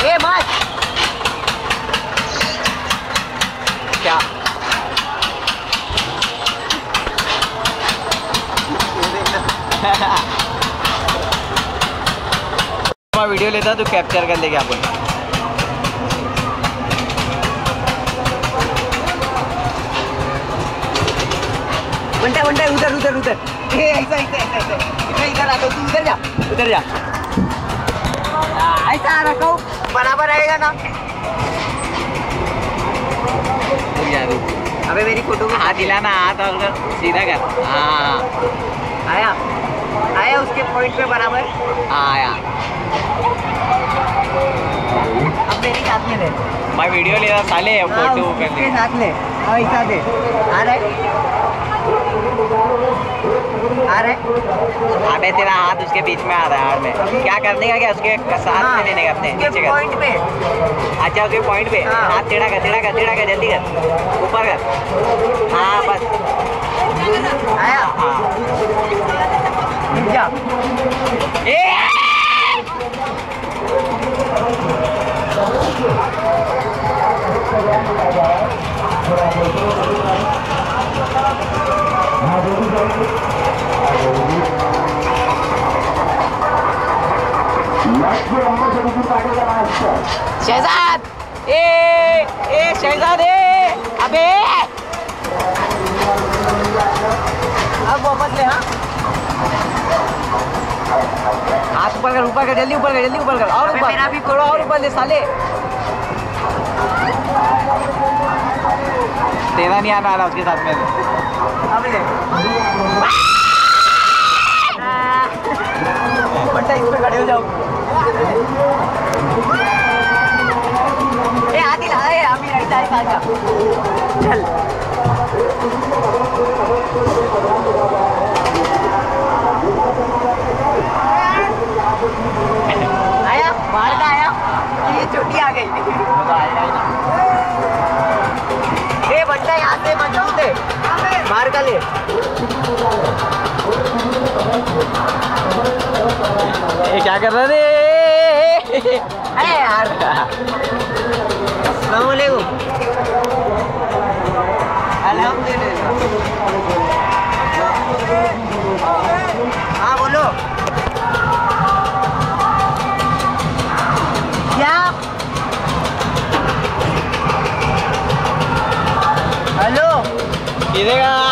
ए मत क्या मैं वीडियो लेता तो कैप्चर कर लेगा अपन। बंटा बंटा उधर उधर उधर ऐसा ऐसा ऐसा ऐसा इधर आ, तो तू उधर जा उधर जा। ऐसा रखो बराबर रहेगा ना। अबे मेरी फोटो में हाथ हिलाना, हाथ और सीधा कर। हाँ आया आया उसके पॉइंट पे बराबर आया। अब मेरी साथ में ले, मैं वीडियो ले रहा साले फोटो के साथ ले। ऐसा दे आ रहा है। अबे तेरा हाथ उसके बीच में आ रहा है। में क्या करने का, क्या उसके साथ में लेने का अपने नीचे कर पॉइंट पे। अच्छा उसके पॉइंट पे हाथ टेढ़ा कर टेढ़ा कर टेढ़ा कर, जल्दी कर ऊपर कर। हाँ बस आया। हाँ शहजाद ए शहजाद अबे अब वापस ले। हाँ हाथ ऊपर कर जल्दी ऊपर कर जल्दी ऊपर कर और ऊपर मेरा भी थोड़ा और ऊपर ले साले। तेरा नहीं आना रहा उसके साथ में। अब ले बट्टा इस पे खड़े हो जाओ। ए आदि ला ए अभी रहता है साजा चल। आया बाहर का आया, ये छोटी आ गई। ए बट्टा यहाँ से मत दे, बाहर का ले। ये क्या कर रहे थे? अरे यार अस्सलाम वालेकुम। अल्हम्दुलिल्लाह। हाँ बोलो क्या? हेलो किधर